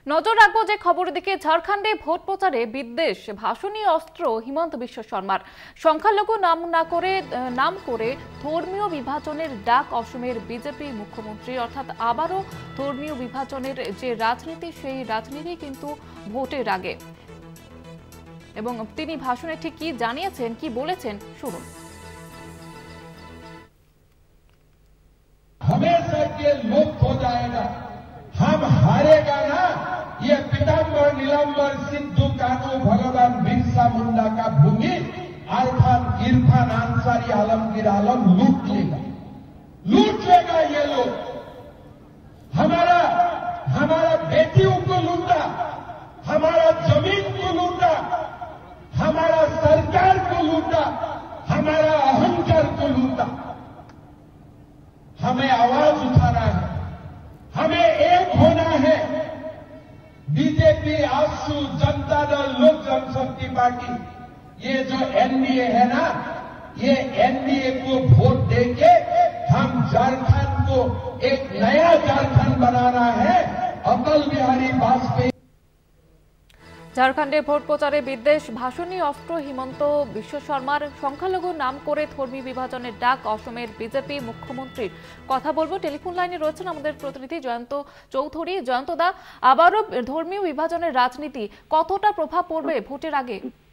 নজর রাখবো যে খবরের দিকে। ঝাড়খণ্ডে ভোট প্রচারে বিদ্বেষ, ভাষণী অস্ত্র হিমন্ত বিশ্ব শর্মার। সংখ্যালঘু নাম করে ধর্মীয় বিভাজনের ডাক অসমের বিজেপি মুখ্যমন্ত্রী। অর্থাৎ আবারও ধর্মীয় বিভাজনের যে রাজনীতি, সেই রাজনীতি কিন্তু ভোটের আগে। এবং তিনি ভাষণে ঠিক কি জানিয়েছেন, কি বলেছেন শুনুন। हमेशा के लुप्त हो जाएगा, हम हारेगा ना। ये पीताम्बर नीलांबर सिद्धू कानू भगवान बिरसा मुंडा का भूमि इरफान अंसारी आलमगीर आलम लूट लेगा ये लोग। हमारा बेटियों को लूटा, हमारा जमीन को लूटा, हमारा सरकार को लूटा, हमारा अहंकार को लूटा। हमें आवाज उठाना है, हमें एक होना है। बीजेपी, आसू, जनता दल, लोक जनशक्ति पार्टी, ये जो एनडीए है ना, ये एनडीए को वोट देके हम झारखंड को एक नया झारखंड बनाना है। अटल बिहारी वाजपेयी। ঝাড়খণ্ডে ভোট প্রচারে বিদ্বেষ, ভাষণী অস্ত্র হিমন্ত বিশ্ব শর্মার। সংখ্যালঘু নাম করে ধর্মী বিভাজনের ডাক অসমের বিজেপি মুখ্যমন্ত্রীর। কথা বলবো, টেলিফোন লাইনে রয়েছেন আমাদের প্রতিনিধি জয়ন্ত চৌধুরী। জয়ন্ত দা, আবারও ধর্মীয় বিভাজনের রাজনীতি কতটা প্রভাব পড়বে ভোটের আগে?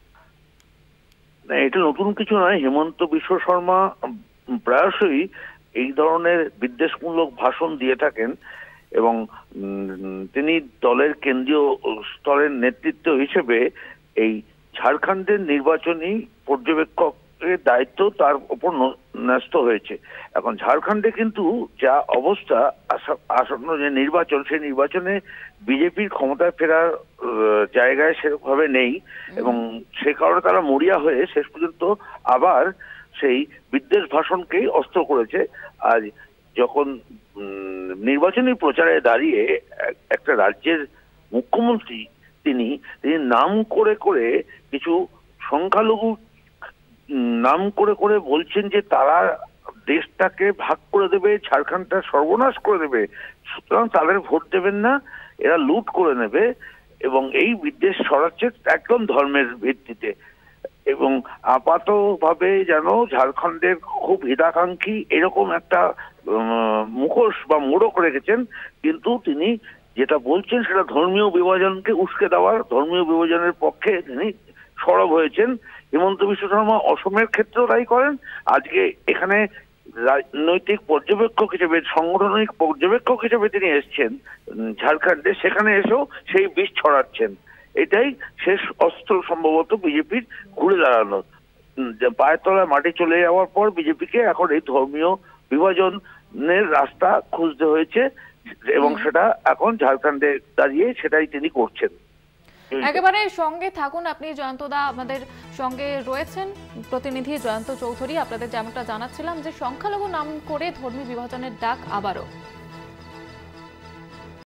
এটা নতুন কিছু নয়। হিমন্ত বিশ্ব শর্মা প্রায়শই এই ধরনের বিদ্বেষমূলক ভাষণ দিয়ে থাকেন এবং তিনি দলের কেন্দ্রীয় স্তরের নেতৃত্ব হিসেবে এই ঝাড়খণ্ডের নির্বাচনী পর্যবেক্ষকের দায়িত্ব তার উপর ন্যস্ত হয়েছে। এখন ঝাড়খণ্ডে কিন্তু যা অবস্থা, আসন্ন যে নির্বাচন, সেই নির্বাচনে বিজেপির ক্ষমতায় ফেরার জায়গায় সেরকমভাবে নেই এবং সে কারণে তারা মরিয়া হয়ে শেষ পর্যন্ত আবার সেই বিদ্বেষ ভাষণকেই অস্ত্র করেছে। আজ যখন নির্বাচনী প্রচারে দাঁড়িয়ে একটা রাজ্যের মুখ্যমন্ত্রী তিনি নাম করে করে কিছু সংখ্যালঘু নাম করে করে বলছেন যে তারা দেশটাকে ভাগ করে দেবে, ঝাড়খণ্ডটা সর্বনাশ করে দেবে, সুতরাং তাদের ভোট দেবেন না, এরা লুট করে নেবে এবং এই বিদ্বেষ ছড়াচ্ছে একদম ধর্মের ভিত্তিতে। এবং আপাতভাবে যেন ঝাড়খণ্ডের খুব হিতাকাঙ্ক্ষী এরকম একটা মুখোশ বা মোড়ক রেখেছেন, কিন্তু তিনি যেটা বলছেন সেটা ধর্মীয় বিভাজনকে উস্কে দেওয়ার, ধর্মীয় বিভাজনের পক্ষে তিনি সরব হয়েছেন। হিমন্ত বিশ্ব শর্মা অসমের ক্ষেত্রেও তাই করেন। আজকে এখানে রাজনৈতিক পর্যবেক্ষক হিসেবে, সাংগঠনিক পর্যবেক্ষক হিসেবে তিনি এসছেন ঝাড়খণ্ডে, সেখানে এসেও সেই বিষ ছড়াচ্ছেন। এটাই শেষ অস্ত্র সম্ভবত বিজেপির ঘুরে দাঁড়ানো। পায়ের তলায় মাটি চলে যাওয়ার পর বিজেপিকে এখন এই ধর্মীয় বিভাজনের রাস্তা খুঁজতে হয়েছে এবং সেটা এখন ঝাড়খণ্ডে দাঁড়িয়ে সেটাই তিনি করছেন। একেবারে সঙ্গে থাকুন আপনি জয়ন্তদা, আমাদের সঙ্গে রয়েছেন প্রতিনিধি জয়ন্ত চৌধুরী। আপনাদের যেমনটা জানাচ্ছিলাম যে সংখ্যালঘু নাম করে ধর্মী বিভাজনের ডাক আবারও।